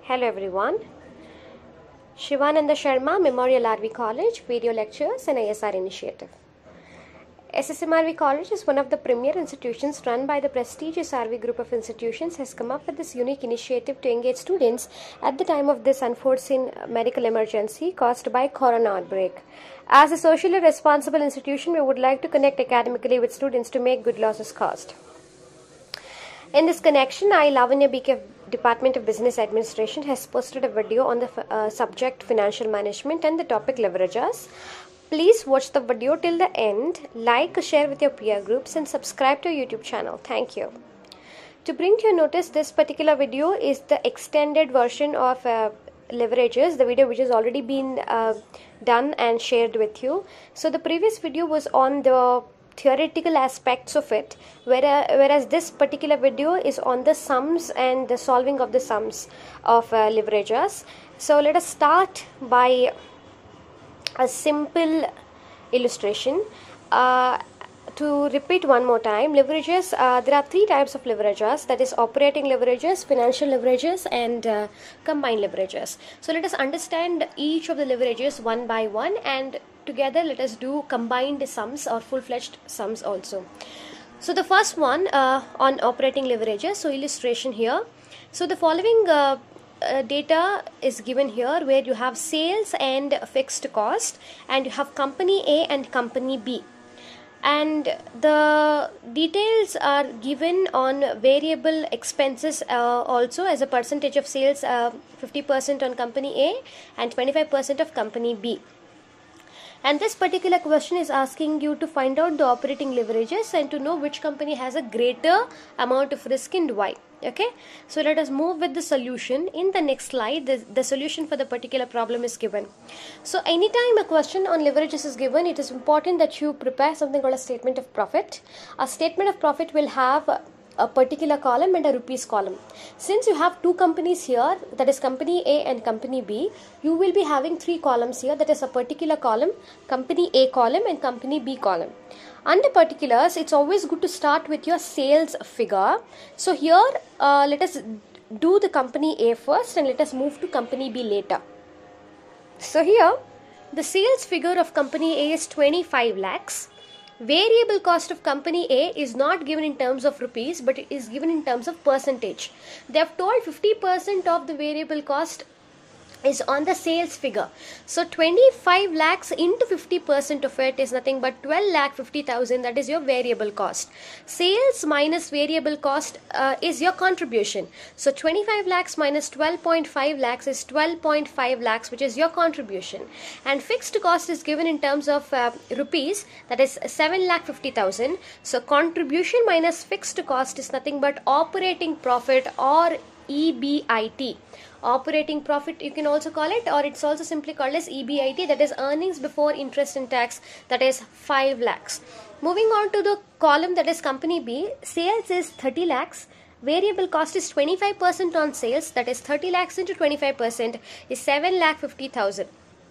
Hello everyone. Shivananda Sharma, Memorial RV College, Video Lectures and ISR Initiative. SSMRV College is one of the premier institutions run by the prestigious RV group of institutions, has come up with this unique initiative to engage students at the time of this unforeseen medical emergency caused by corona outbreak. As a socially responsible institution, we would like to connect academically with students to make good losses caused. In this connection, I, Lavanya BK, Department of Business Administration, has posted a video on the subject financial management and the topic leverages. Please watch the video till the end, like, share with your peer groups and subscribe to our YouTube channel. Thank you. To bring to your notice, this particular video is the extended version of leverages, the video which has already been done and shared with you. So the previous video was on the theoretical aspects of it, whereas this particular video is on the sums and the solving of the sums of leverages. So let us start by a simple illustration. To repeat one more time, leverages, there are three types of leverages, that is operating leverages, financial leverages and combined leverages. So let us understand each of the leverages one by one, and together let us do combined sums or full-fledged sums also. So the first one on operating leverages, so illustration here. So the following data is given here, where you have sales and fixed cost, and you have company A and company B, and the details are given on variable expenses also as a percentage of sales, 50% on company A and 25% of company B. And this particular question is asking you to find out the operating leverages and to know which company has a greater amount of risk and why. Okay, so let us move with the solution. In the next slide, the solution for the particular problem is given. So anytime a question on leverages is given, it is important that you prepare something called a statement of profit. A statement of profit will have a particular column and a rupees column. Since you have two companies here, that is company A and company B, you will be having three columns here, that is a particular column, company A column and company B column. Under particulars, it's always good to start with your sales figure. So here let us do the company A first and let us move to company B later. So here the sales figure of company A is 25 lakhs. Variable cost of company A is not given in terms of rupees, but it is given in terms of percentage. They have told 50% of the variable cost is on the sales figure. So 25 lakhs into 50% of it is nothing but 12 lakh 50,000, that is your variable cost. Sales minus variable cost is your contribution. So 25 lakhs minus 12.5 lakhs is 12.5 lakhs, which is your contribution. And fixed cost is given in terms of rupees, that is 7 lakh 50,000. So contribution minus fixed cost is nothing but operating profit or EBIT. Operating profit you can also call it, or it's also simply called as EBIT, that is earnings before interest and tax, that is 5 lakhs. Moving on to the column that is company B, sales is 30 lakhs. Variable cost is 25% on sales, that is 30 lakhs into 25% is 7 lakh 50,000.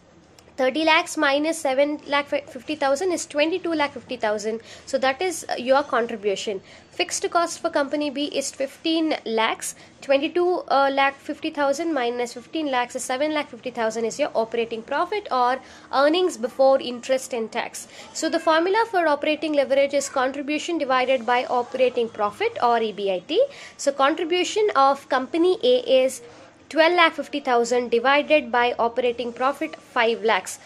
30 lakhs minus 7 lakh 50,000 is 22 lakh 50,000. So that is your contribution. Fixed cost for company B is 15 lakhs. 22 lakh 50,000 minus 15 lakhs is 7 lakh 50,000 is your operating profit or earnings before interest and tax. So the formula for operating leverage is contribution divided by operating profit or EBIT. So contribution of company A is 12 lakh 50,000 divided by operating profit 5 lakhs.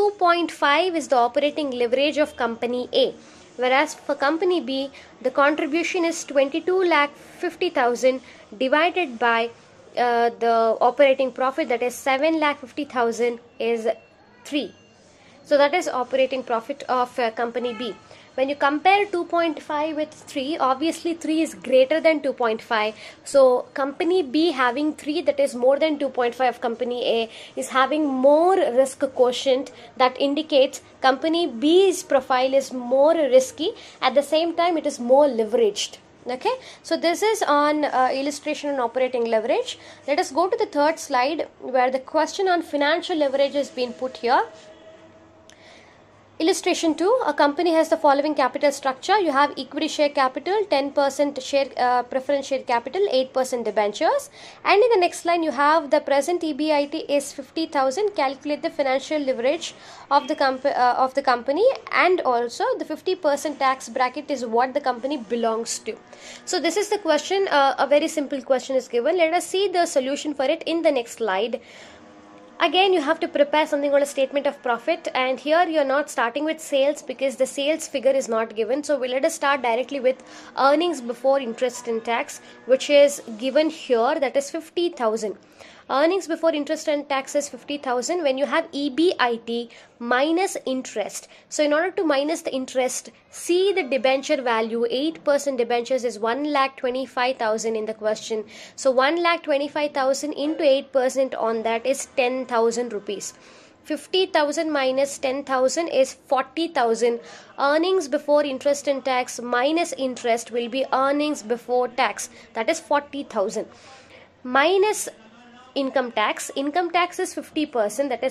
2.5 is the operating leverage of company A, whereas for company B the contribution is 22 lakh 50,000 divided by the operating profit, that is 7 lakh 50,000 is 3. So that is operating profit of company B. When you compare 2.5 with 3, obviously 3 is greater than 2.5. So company B having 3, that is more than 2.5 of company A, is having more risk quotient, that indicates company B's profile is more risky. At the same time, it is more leveraged. Okay, so this is on illustration on operating leverage. Let us go to the third slide, where the question on financial leverage has been put here. Illustration 2, a company has the following capital structure. You have equity share capital, 10% share preference share capital, 8% debentures, and in the next line you have the present EBIT is 50,000. Calculate the financial leverage of the company, and also the 50% tax bracket is what the company belongs to. So this is the question. A very simple question is given. Let us see the solution for it in the next slide. Again, you have to prepare something called a statement of profit, and here you're not starting with sales because the sales figure is not given. So let us start directly with earnings before interest and tax, which is given here, that is 50,000. Earnings before interest and tax is 50,000 when you have EBIT minus interest. So in order to minus the interest, see the debenture value. 8% debentures is 1,25,000 in the question. So 1,25,000 into 8% on that is 10,000 rupees. 50,000 minus 10,000 is 40,000. Earnings before interest and tax minus interest will be earnings before tax, that is 40,000. Minus income tax is 50%, that is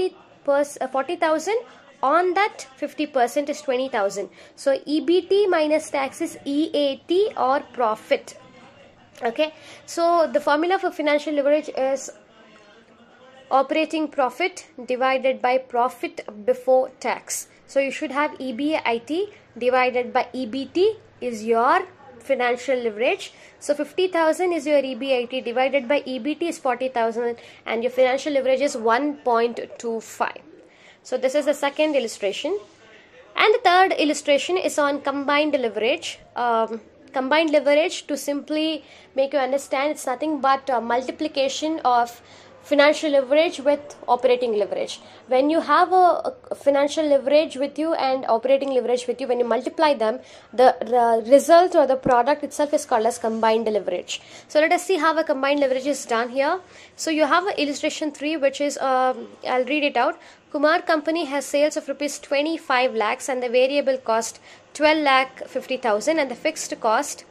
40,000. On that 50% is 20,000. So EBT minus tax is EAT or profit. Okay, so the formula for financial leverage is operating profit divided by profit before tax. So you should have EBIT divided by EBT is your financial leverage. So 50,000 is your EBIT divided by EBT is 40,000, and your financial leverage is 1.25. So this is the second illustration, and the third illustration is on combined leverage. Combined leverage, to simply make you understand, it's nothing but multiplication of financial leverage with operating leverage. When you have a financial leverage with you and operating leverage with you, when you multiply them, the result or the product itself is called as combined leverage. So let us see how a combined leverage is done here. So you have a illustration 3, which is I'll read it out. Kumar company has sales of rupees 25 lakhs and the variable cost 12,50,000 and the fixed cost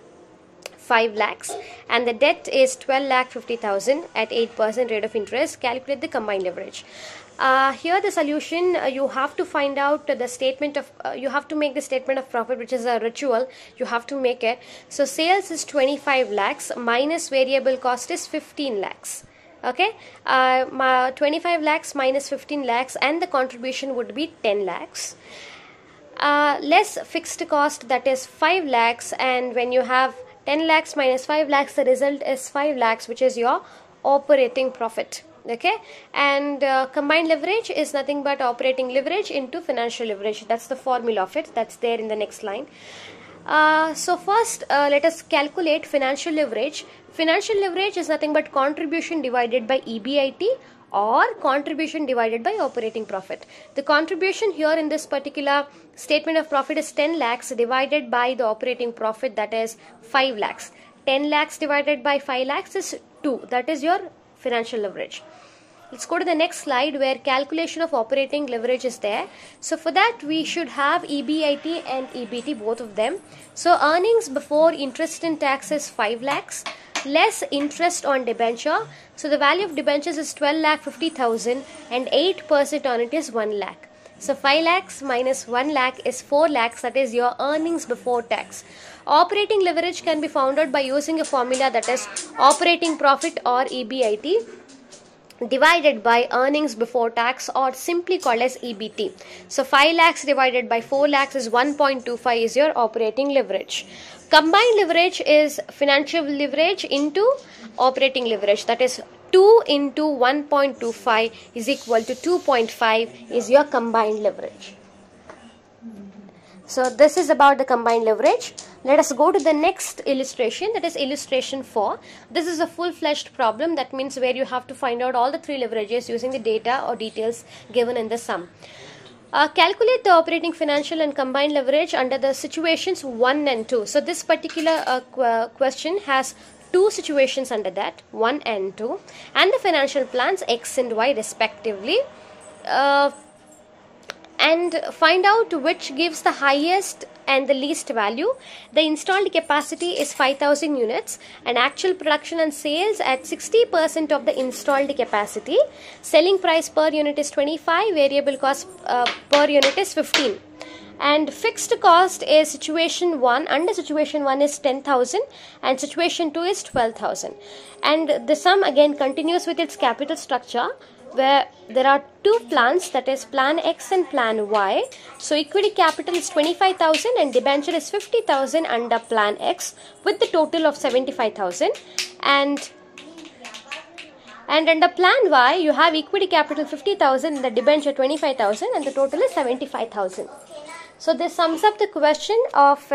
5 lakhs, and the debt is 12,50,000 at 8% rate of interest. Calculate the combined leverage. Here the solution, you have to find out the statement of you have to make the statement of profit, which is a ritual. You have to make it. So sales is 25 lakhs minus variable cost is 15 lakhs. Okay, 25 lakhs minus 15 lakhs, and the contribution would be 10 lakhs. Less fixed cost, that is 5 lakhs, and when you have 10 lakhs minus 5 lakhs, the result is 5 lakhs, which is your operating profit. Okay, and combined leverage is nothing but operating leverage into financial leverage. That's the formula of it. That's there in the next line. So first let us calculate financial leverage. Financial leverage is nothing but contribution divided by EBIT or contribution divided by operating profit. The contribution here in this particular statement of profit is 10 lakhs divided by the operating profit, that is 5 lakhs. 10 lakhs divided by 5 lakhs is 2. That is your financial leverage. Let's go to the next slide where calculation of operating leverage is there. So for that we should have EBIT and EBT, both of them. So earnings before interest and tax is 5 lakhs less interest on debenture. So the value of debentures is 12,50,000 and 8% on it is 1 lakh. So 5 lakhs minus 1 lakh is 4 lakhs, that is your earnings before tax. Operating leverage can be found out by using a formula, that is operating profit or EBIT divided by earnings before tax, or simply called as EBT. So 5 lakhs divided by 4 lakhs is 1.25 is your operating leverage. Combined leverage is financial leverage into operating leverage, that is 2 into 1.25 is equal to 2.5 is your combined leverage. So this is about the combined leverage. Let us go to the next illustration, that is illustration 4. This is a full-fledged problem, that means where you have to find out all the 3 leverages using the data or details given in the sum. Calculate the operating, financial and combined leverage under the situations 1 and 2. So this particular question has 2 situations under that, 1 and 2, and the financial plans X and Y respectively. And find out which gives the highest and the least value. The installed capacity is 5,000 units and actual production and sales at 60% of the installed capacity. Selling price per unit is 25, variable cost per unit is 15. And fixed cost is situation 1, under situation 1 is 10,000 and situation 2 is 12,000. And the sum again continues with its capital structure, where there are two plans, that is plan X and plan Y. So equity capital is 25,000 and debenture is 50,000 under plan X with the total of 75,000. And under plan Y you have equity capital 50,000 and the debenture 25,000 and the total is 75,000. So this sums up the question of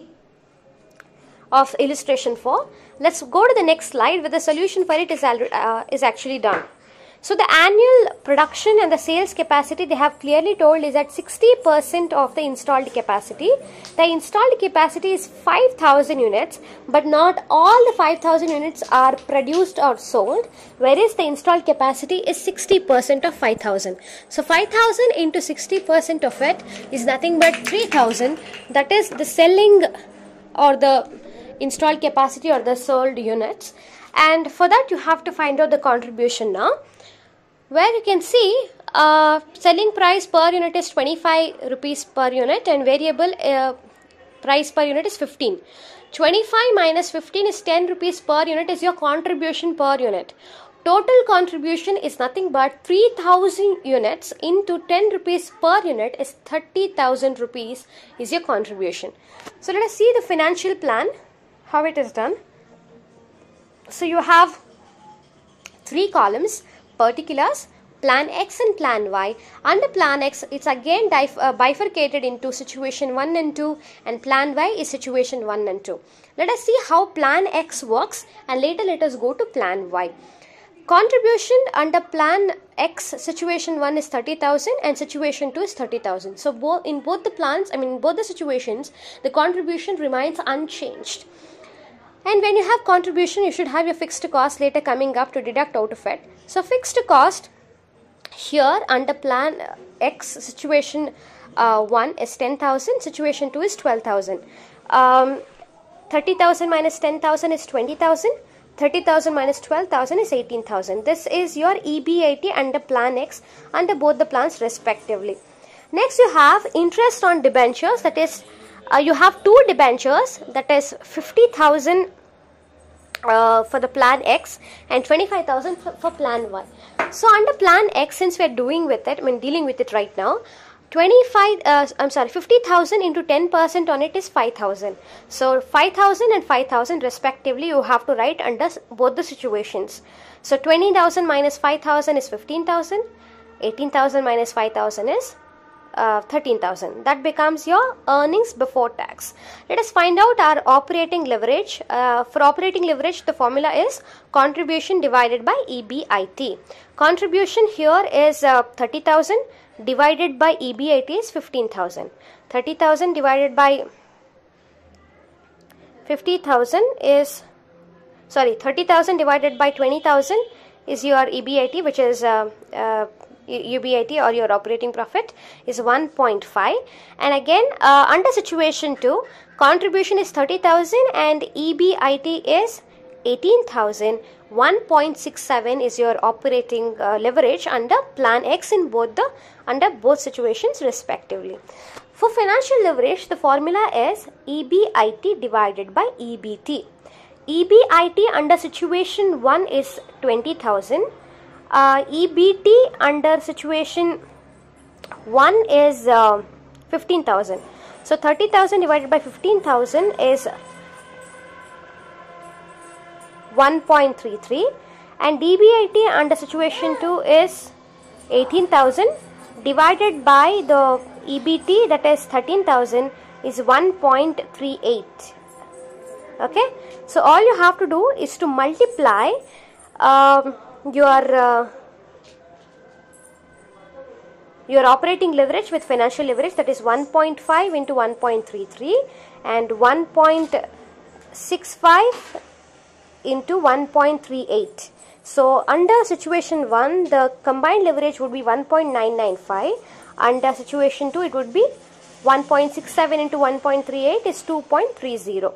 illustration 4. Let's go to the next slide where the solution for it is actually done. So the annual production and the sales capacity they have clearly told is at 60% of the installed capacity. The installed capacity is 5,000 units, but not all the 5,000 units are produced or sold, whereas the installed capacity is 60% of 5,000. So 5,000 into 60% of it is nothing but 3,000. That is the selling or the installed capacity or the sold units. And for that you have to find out the contribution now, where you can see selling price per unit is 25 rupees per unit and variable price per unit is 15. 25 minus 15 is 10 rupees per unit is your contribution per unit. Total contribution is nothing but 3,000 units into 10 rupees per unit is 30,000 rupees is your contribution. So let us see the financial plan, how it is done. So you have three columns: particulars, plan X and plan Y. Under plan X, it's again bifurcated into situation 1 and 2, and plan Y is situation 1 and 2. Let us see how plan X works and later let us go to plan Y. Contribution under plan X, situation 1 is 30,000 and situation 2 is 30,000. So in both the plans, both the situations, the contribution remains unchanged. And when you have contribution, you should have your fixed cost later coming up to deduct out of it. So fixed cost here under plan X, situation 1 is 10,000, situation 2 is 12,000. 30,000 minus 10,000 is 20,000. 30,000 minus 12,000 is 18,000. This is your EBIT under plan X under both the plans respectively. Next you have interest on debentures, that is you have two debentures, that is 50,000 for the plan X and 25,000 for plan Y. So under plan X, since we are dealing with it right now, 50,000 into 10% on it is 5,000. So 5,000 and 5,000 respectively you have to write under both the situations. So 20,000 minus 5,000 is 15,000. 18,000 minus 5,000 is 13,000. That becomes your earnings before tax. Let us find out our operating leverage. For operating leverage, the formula is contribution divided by EBIT. Contribution here is 30,000 divided by EBIT is 15,000. 30,000 divided by 50,000 is 30,000 divided by 20,000 is your EBIT, which is UBIT or your operating profit is 1.5. and again under situation 2, contribution is 30,000 and EBIT is 18,000. 1.67 is your operating leverage under plan X in under both situations respectively. For financial leverage, the formula is EBIT divided by EBT. EBIT under situation 1 is 20,000. EBT under situation 1 is 15,000. So 30,000 divided by 15,000 is 1.33, and EBIT under situation 2 is 18,000 divided by the EBT, that is 13,000, is 1.38. Okay, so all you have to do is to multiply your operating leverage with financial leverage, that is 1.5 into 1.33 and 1.65 into 1.38. So under situation 1, the combined leverage would be 1.995. Under situation 2, it would be 1.67 into 1.38 is 2.30.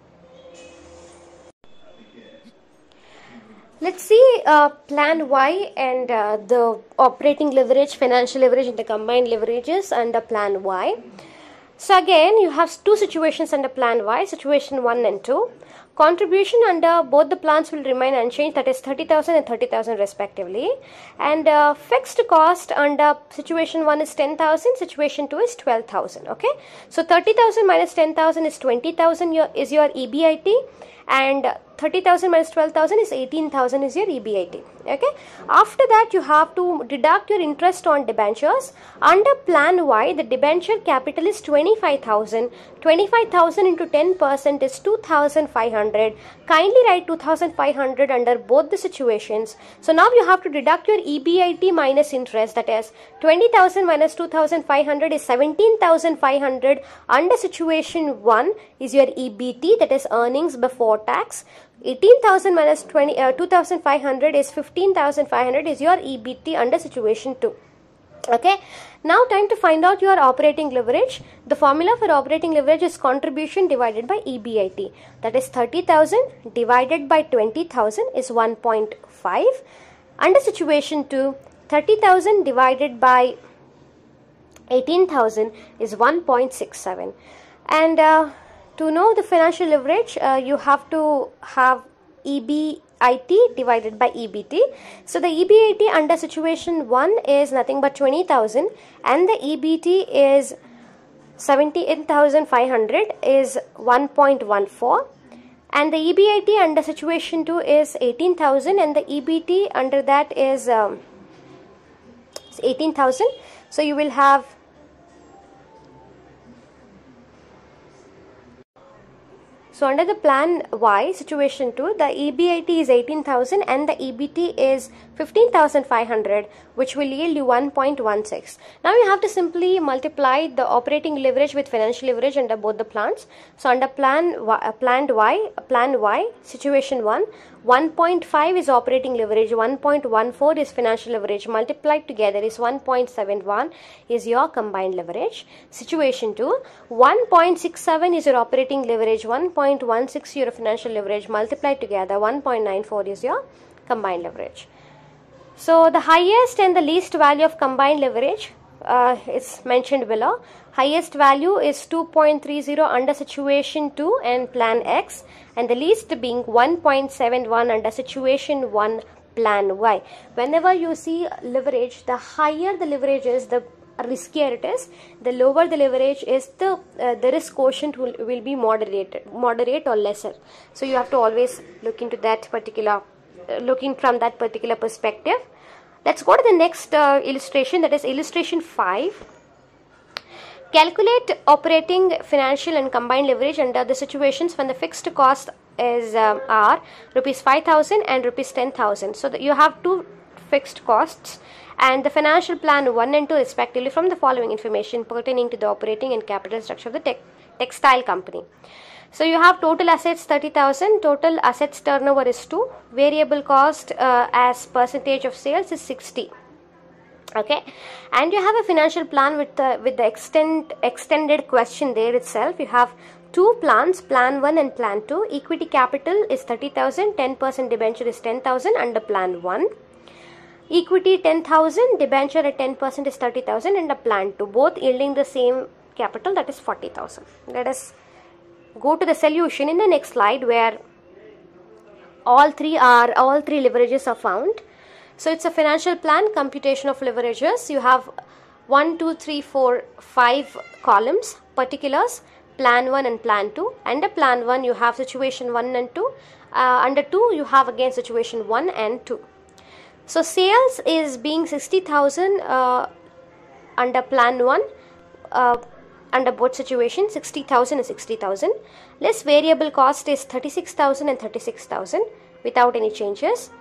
Let's see plan Y and the operating leverage, financial leverage and the combined leverages under plan Y. So again, you have two situations under plan Y, situation 1 and 2. Contribution under both the plans will remain unchanged, that is 30,000 and 30,000 respectively. And fixed cost under situation 1 is 10,000, situation 2 is 12,000. Okay, so 30,000 minus 10,000 is 20,000 is your EBIT, and 30,000 minus 12,000 is 18,000 is your EBIT. Okay, after that you have to deduct your interest on debentures. Under plan Y, the debenture capital is 25,000. 25,000 into 10% is 2,500. Kindly write 2,500 under both the situations. So now you have to deduct your EBIT minus interest, that is 20,000 minus 2,500 is 17,500. Under situation 1 is your EBT, that is earnings before tax. 18,000 minus 2,500 is 15,500 is your EBT under situation 2. Okay, now time to find out your operating leverage. The formula for operating leverage is contribution divided by EBIT, that is 30,000 divided by 20,000 is 1.5. Under situation 2, 30,000 divided by 18,000 is 1.67. And to know the financial leverage, you have to have EBIT divided by EBT. So the EBIT under situation 1 is nothing but 20,000 and the EBT is 17,500 is 1.14, and the EBIT under situation 2 is 18,000 and the EBT under that is 18,000. So you will have So under the plan Y, situation 2, the EBIT is 18,000 and the EBT is 15,500, which will yield you 1.16. Now you have to simply multiply the operating leverage with financial leverage under both the plans. So under plan Y, situation 1, 1.5 is operating leverage, 1.14 is financial leverage, multiplied together is 1.71 is your combined leverage. Situation 2, 1.67 is your operating leverage, 1.16 your financial leverage, multiplied together 1.94 is your combined leverage. So the highest and the least value of combined leverage is mentioned below. Highest value is 2.30 under situation 2 and plan X, and the least being 1.71 under situation 1 plan Y. Whenever you see leverage, the higher the leverage is, the riskier it is. The lower the leverage is, the risk quotient will be moderate or lesser. So you have to always look into that particular, looking from that particular perspective. Let's go to the next illustration, that is illustration 5. Calculate operating, financial and combined leverage under the situations when the fixed cost is are rupees 5,000 and rupees 10,000. So that you have two fixed costs and the financial plan 1 and 2 respectively from the following information pertaining to the operating and capital structure of the textile company. So you have total assets 30,000, total assets turnover is 2, variable cost as percentage of sales is 60. Okay, and you have a financial plan with the extended question there itself. You have two plans, plan 1 and plan 2. Equity capital is 30,000, 10% debenture is 10,000 under plan 1. Equity 10,000, debenture at 10% is 30,000 under plan 2, both yielding the same capital, that is 40,000. Let us go to the solution in the next slide where all three leverages are found. So it's a financial plan, computation of leverages. You have 1, 2, 3, 4, 5 columns, particulars, plan 1 and plan 2. Under plan 1 you have situation 1 and 2. Under 2 you have again situation 1 and 2. So sales is being 60,000 under plan 1. Under both situations 60,000 and 60,000. Less variable cost is 36,000 and 36,000 without any changes.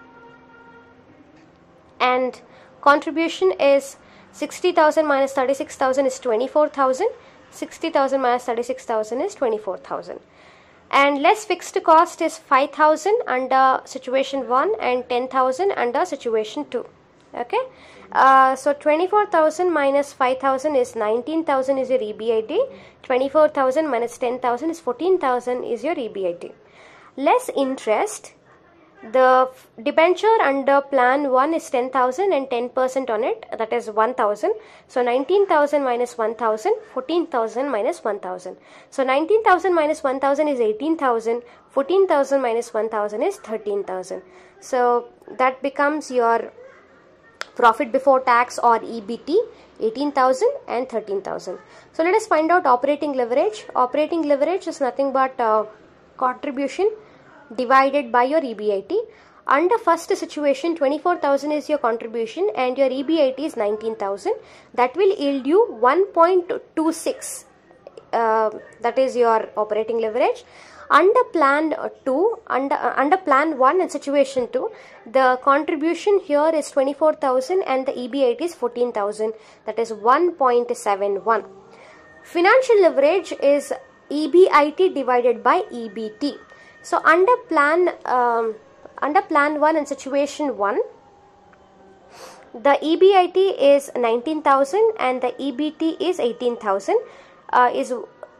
And contribution is 60,000 minus 36,000 is 24,000. 60,000 minus 36,000 is 24,000. And less fixed cost is 5,000 under situation 1 and 10,000 under situation 2. Okay, so 24,000 minus 5,000 is 19,000 is your EBIT. 24,000 minus 10,000 is 14,000 is your EBIT. Less interest. The debenture under plan 1 is 10,000 and 10% on it, that is 1,000. So 19,000 minus 1,000, 14,000 minus 1,000. So 19,000 minus 1,000 is 18,000, 14,000 minus 1,000 is 13,000. So that becomes your profit before tax or EBT, 18,000 and 13,000. So let us find out operating leverage. Operating leverage is nothing but contribution divided by your EBIT. Under first situation, 24,000 is your contribution and your EBIT is 19,000. That will yield you 1.26. That is your operating leverage. Under plan 2, under plan 1 and situation 2, the contribution here is 24,000 and the EBIT is 14,000. That is 1.71. Financial leverage is EBIT divided by EBT. So under plan 1 and situation 1, the EBIT is 19,000 and the EBT is 18,000, is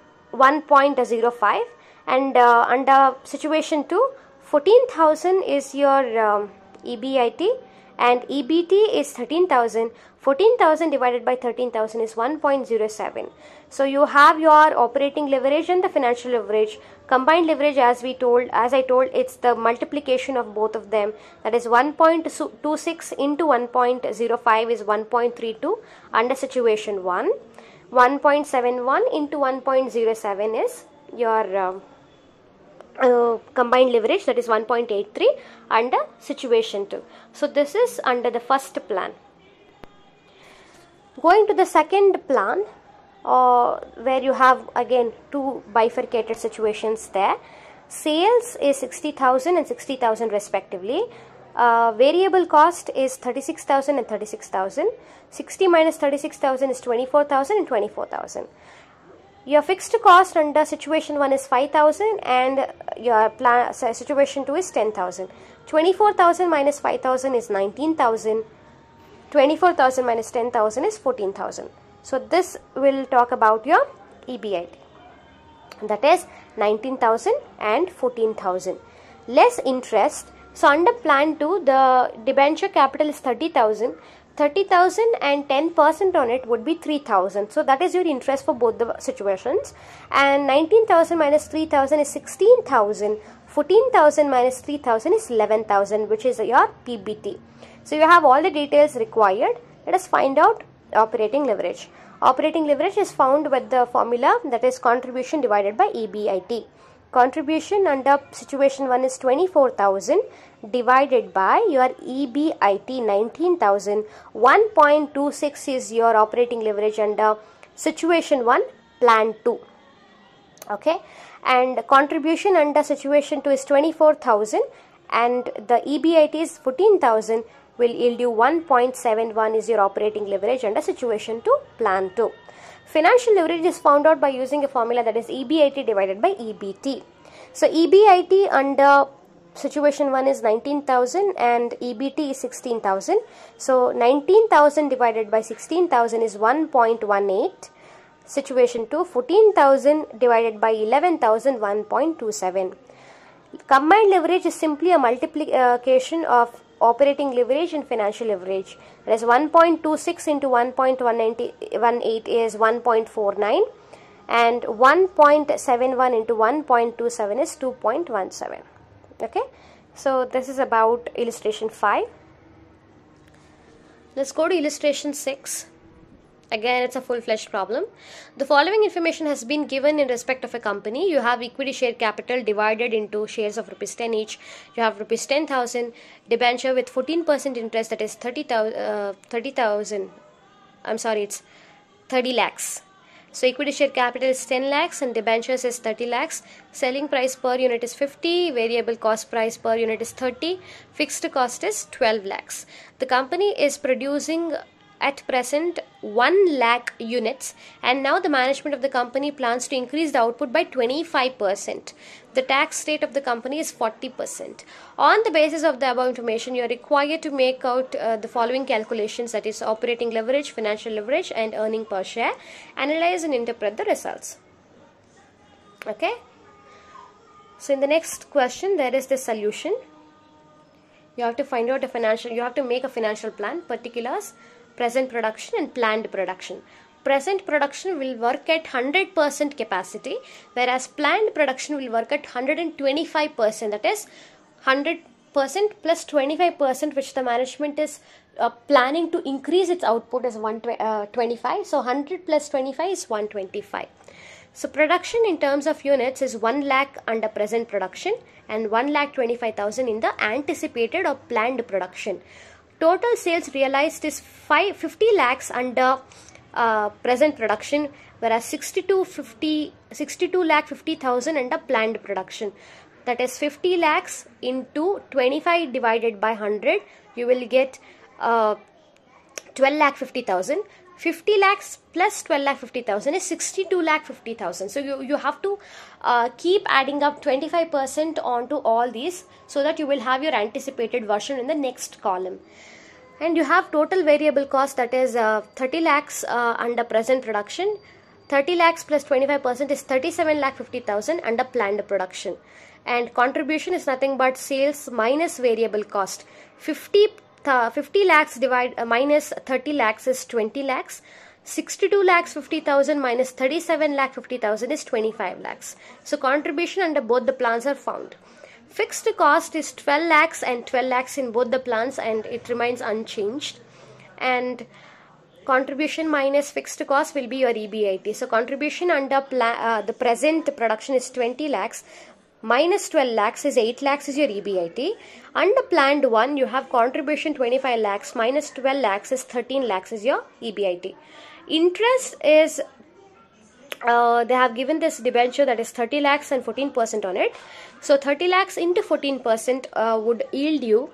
1.05. And under situation 2, 14,000 is your EBIT and EBT is 13,000. 14,000 divided by 13,000 is 1.07. So you have your operating leverage and the financial leverage. Combined leverage, as I told, it's the multiplication of both of them. That is 1.26 into 1.05 is 1.32 under situation 1. 1.71 into 1.07 is your combined leverage, that is 1.83 under situation 2. So this is under the first plan. Going to the second plan, where you have again two bifurcated situations there. Sales is 60,000 and 60,000 respectively. Variable cost is 36,000 and 36,000. 60 minus 36,000 is 24,000 and 24,000. Your fixed cost under situation 1 is 5,000 and your plan situation 2 is 10,000. 24,000 minus 5,000 is 19,000. 24,000 minus 10,000 is 14,000. So this will talk about your EBIT. That is 19,000 and 14,000. Less interest. So under plan 2, the debenture capital is 30,000. 30,000 and 10% on it would be 3,000. So that is your interest for both the situations. And 19,000 minus 3,000 is 16,000. 14,000 minus 3,000 is 11,000, which is your PBT. So you have all the details required. Let us find out operating leverage. Operating leverage is found with the formula, that is contribution divided by EBIT. Contribution under situation 1 is 24,000 divided by your EBIT 19,000. 1.26 is your operating leverage under situation 1 plan 2. Okay, and contribution under situation 2 is 24,000 and the EBIT is 14,000, will yield you 1.71 is your operating leverage under situation 2 plan 2. Financial leverage is found out by using a formula, that is EBIT divided by EBT. So EBIT under situation 1 is 19,000 and EBT is 16,000. So 19,000 divided by 16,000 is 1.18. Situation 2, 14,000 divided by 11,000, 1.27. Combined leverage is simply a multiplication of operating leverage and financial leverage. That is 1.26 into 1.18 is 1.49 and 1.71 into 1.27 is 2.17. Okay, so this is about illustration 5. Let's go to illustration 6. Again, it's a full-fledged problem. The following information has been given in respect of a company. You have equity share capital divided into shares of rupees 10 each. You have rupees 10,000 debenture with 14% interest, that is 30,000. I'm sorry, it's 30 lakhs. So equity share capital is 10 lakhs and debentures is 30 lakhs. Selling price per unit is 50. Variable cost price per unit is 30. Fixed cost is 12 lakhs. The company is producing at present 1 lakh units, and now the management of the company plans to increase the output by 25%. The tax rate of the company is 40%. On the basis of the above information, you are required to make out the following calculations, that is operating leverage, financial leverage, and earning per share. Analyze and interpret the results. Okay. So in the next question, there is the solution. You have to find out you have to make a financial plan, particulars, present production and planned production. Present production will work at 100% capacity, whereas planned production will work at 125%. That is 100% plus 25%, which the management is planning to increase its output is 125. So 100 plus 25 is 125. So production in terms of units is 1 lakh under present production and 1,25,000 in the anticipated or planned production. Total sales realized is 50 lakhs under present production, whereas 62,50,000 under planned production. That is 50 lakhs into 25 divided by 100. You will get 12,50,000. 50 lakhs plus 12,50,000 is 62,50,000. So you have to keep adding up 25% onto all these, so that you will have your anticipated version in the next column. And you have total variable cost, that is 30 lakhs under present production. 30 lakhs plus 25% is 37,50,000 under planned production. And contribution is nothing but sales minus variable cost. 50 lakhs minus 30 lakhs is 20 lakhs. 62,50,000 minus 37,50,000 is 25 lakhs. So contribution under both the plans are found. Fixed cost is 12 lakhs and 12 lakhs in both the plans, and it remains unchanged. And contribution minus fixed cost will be your EBIT. So contribution under the present production is 20 lakhs. Minus 12 lakhs is 8 lakhs is your EBIT. Under planned one, you have contribution 25 lakhs minus 12 lakhs is 13 lakhs is your EBIT. Interest is, they have given this debenture, that is 30 lakhs and 14% on it. So 30 lakhs into 14% would yield you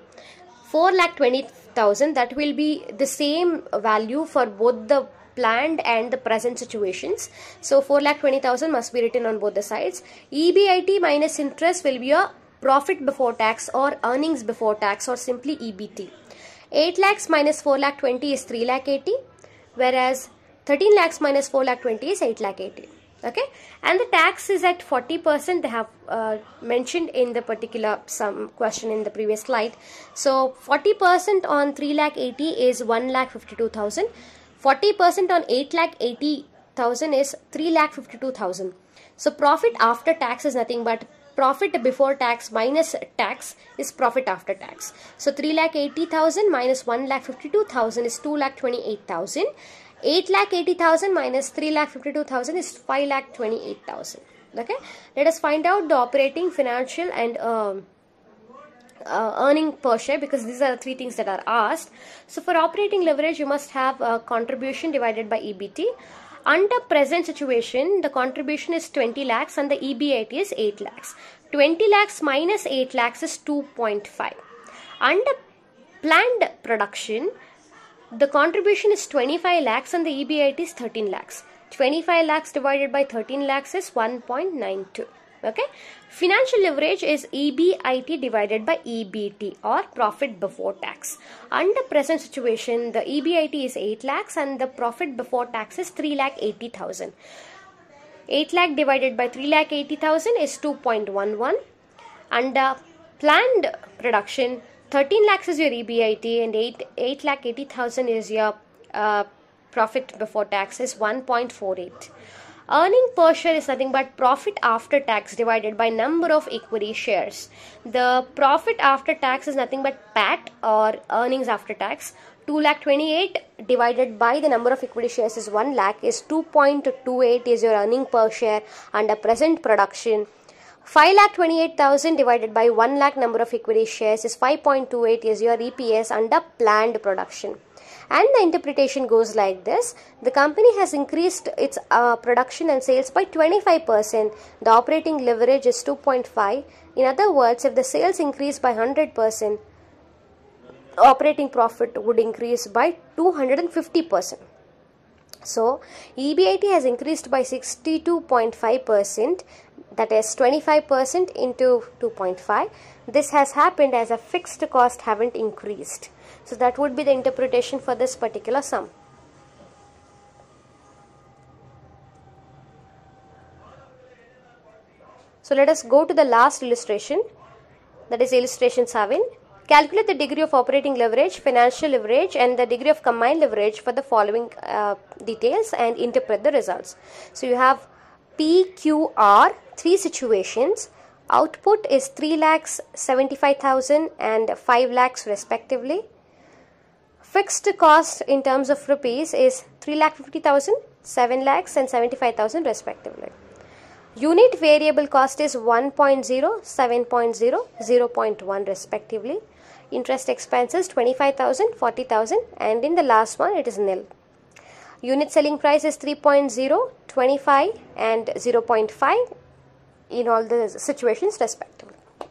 4,20,000. That will be the same value for both the planned and the present situations. So 4,20,000 must be written on both the sides. EBIT minus interest will be your profit before tax or earnings before tax, or simply EBT. 8 lakhs minus 4,20,000 is 3,80,000, whereas 13 lakhs minus 4,20,000 is 8,80,000. Okay, and the tax is at 40%. They have mentioned in the particular some question in the previous slide. So 40% on 3,80,000 is 1,52,000. 40% on 8,80,000 is 3,52,000. So profit after tax is nothing but profit before tax minus tax is profit after tax. So 3,80,000 minus 1,52,000 is 2,28,000. 8,80,000 minus 3,52,000 is 5,28,000. Okay, let us find out the operating, financial, and earning per share, because these are the three things that are asked. So for operating leverage, you must have contribution divided by EBT. Under present situation, the contribution is 20 lakhs and the EBIT is 8 lakhs. 20 lakhs minus 8 lakhs is 2.5. Under planned production, the contribution is 25 lakhs and the EBIT is 13 lakhs. 25 lakhs divided by 13 lakhs is 1.92. Okay. Financial leverage is EBIT divided by EBT, or profit before tax. Under present situation, the EBIT is 8 lakhs and the profit before tax is 3,80,000. 8 lakh divided by 3,80,000 is 2.11. Under planned production, 13 lakhs is your EBIT and 8,80,000 is your profit before tax is 1.48. Earning per share is nothing but profit after tax divided by number of equity shares. The profit after tax is nothing but PAT, or earnings after tax. 2,28,000 divided by the number of equity shares is 1 lakh is 2.28 is your earning per share under present production. 5,28,000 divided by 1 lakh number of equity shares is 5.28 is your EPS under planned production. And the interpretation goes like this: the company has increased its production and sales by 25%. The operating leverage is 2.5. In other words, if the sales increase by 100%, operating profit would increase by 250%. So EBIT has increased by 62.5%, that is 25% into 2.5. This has happened as a fixed cost haven't increased. So that would be the interpretation for this particular sum. So let us go to the last illustration, that is illustration 7. Calculate the degree of operating leverage, financial leverage and the degree of combined leverage for the following details and interpret the results. So you have PQR, 3 situations. Output is 3,75,000 and 5 lakhs respectively. Fixed cost in terms of rupees is 3,50,000, 7 lakhs and 75,000 respectively. Unit variable cost is 1.0, 7.0, 0.1 respectively. Interest expenses 25,000, 40,000 and in the last one it is nil. Unit selling price is 3.0, 25 and 0.5 in all the situations respectively.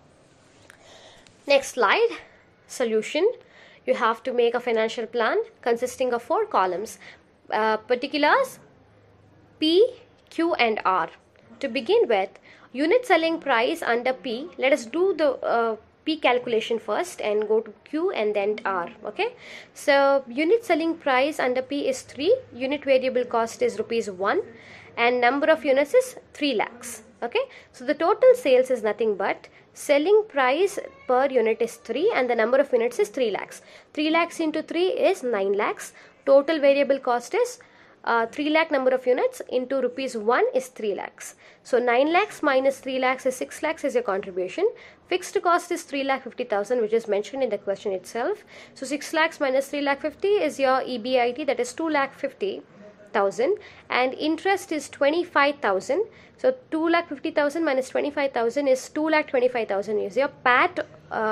Next slide, solution. You have to make a financial plan consisting of 4 columns, particulars P, Q and R. To begin with, unit selling price under P, let us do the P calculation first and go to Q and then R. Okay, so unit selling price under P is 3, unit variable cost is rupees 1 and number of units is 3 lakhs. Okay, so the total sales is nothing but selling price per unit is 3 and the number of units is 3 lakhs. 3 lakhs into 3 is 9 lakhs. Total variable cost is 3 lakh number of units into rupees 1 is 3 lakhs. So 9 lakhs minus 3 lakhs is 6 lakhs is your contribution. Fixed cost is 3,50,000 which is mentioned in the question itself. So 6 lakhs minus 3,50,000 is your EBIT, that is 2,50,000 and interest is 25,000. So 2,50,000 minus 25,000 is 2,25,000 is your PAT,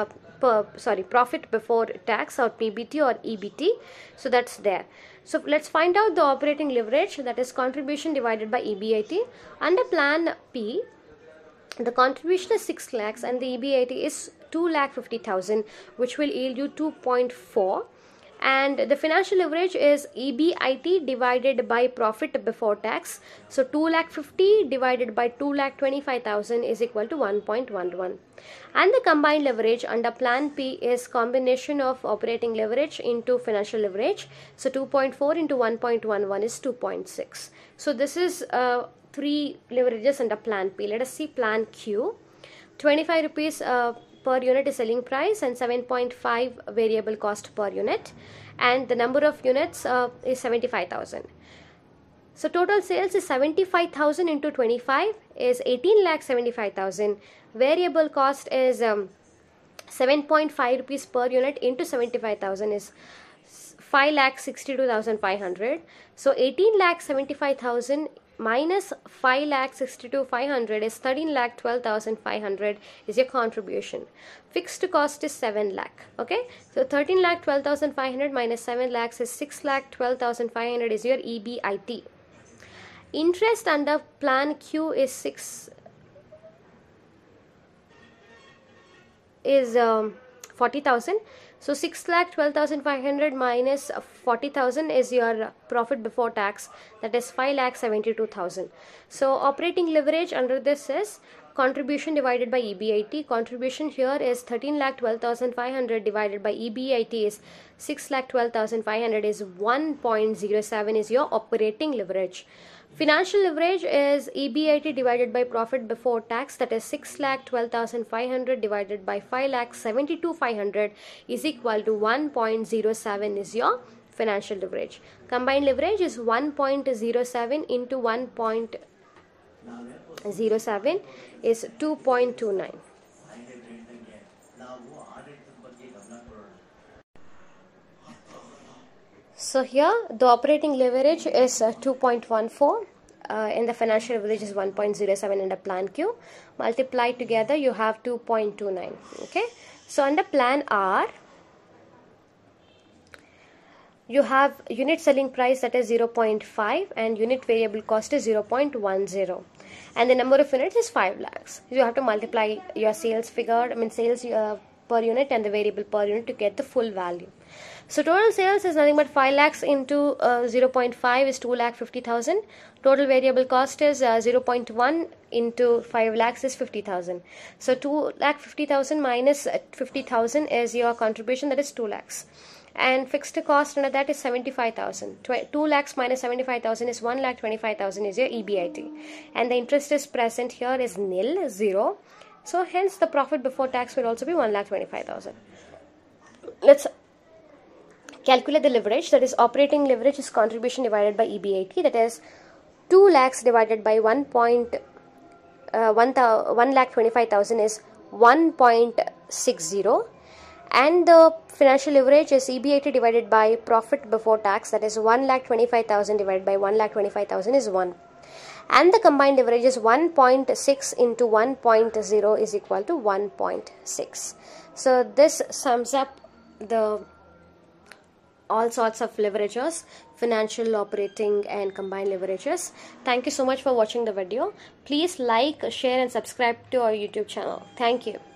profit before tax or PBT or EBT. So that's there. So let's find out the operating leverage, that is contribution divided by EBIT. Under plan P, the contribution is 6 lakhs and the EBIT is 2,50,000 which will yield you 2.4. And the financial leverage is EBIT divided by profit before tax. So 2,50,000 divided by 2,25,000 is equal to 1.11. And the combined leverage under plan P is combination of operating leverage into financial leverage. So 2.4 into 1.11 is 2.6. So this is 3 leverages under plan P. Let us see plan Q. 25 rupees per unit is selling price and 7.5 variable cost per unit and the number of units is 75,000. So total sales is 75,000 into 25 is 18,75,000. Variable cost is 7.5 rupees per unit into 75,000 is 5,62,500. So 18,75,000 minus 5,62,500 is 13,12,500 is your contribution. Fixed cost is 7 lakh. Okay, so 13,12,500 minus 7 lakhs is 6,12,500 is your EBIT. Interest under plan Q is 40,000. So 6,12,500 minus 40,000 is your profit before tax, that is 5,72,000. So operating leverage under this is contribution divided by EBIT. Contribution here is 13,12,500 divided by EBIT is 6,12,500 is 1.07 is your operating leverage. Financial leverage is EBIT divided by profit before tax, that is 6,12,500 divided by 5,72,500 is equal to 1.07 is your financial leverage. Combined leverage is 1.07 into 1.07 is 2.29. So here the operating leverage is 2.14 and the financial leverage is 1.07 under plan Q. Multiplied together you have 2.29. Okay, so under plan R you have unit selling price, that is 0.5 and unit variable cost is 0.10 and the number of units is 5 lakhs. You have to multiply your sales figure, sales per unit and the variable per unit to get the full value. So total sales is nothing but 5 lakhs into 0.5 is 2,50,000. Total variable cost is 0.1 into 5 lakhs is 50,000. So 2,50,000 minus 50,000 is your contribution, that is 2 lakhs. And fixed cost under that is 75,000. 2 lakhs minus 75,000 is 1,25,000 is your EBIT. And the interest is present here is nil, 0. So hence the profit before tax will also be 1,25,000. Let's calculate the leverage. That is, operating leverage is contribution divided by EBIT. That is 2 lakhs divided by 1,25,000 is 1.60. And the financial leverage is EBIT divided by profit before tax. That is 1,25,000 divided by 1,25,000 is 1. And the combined leverage is 1.6 into 1.0 is equal to 1.6. So this sums up the all sorts of leverages, financial, operating and combined leverages. Thank you so much for watching the video. Please like, share and subscribe to our YouTube channel. Thank you.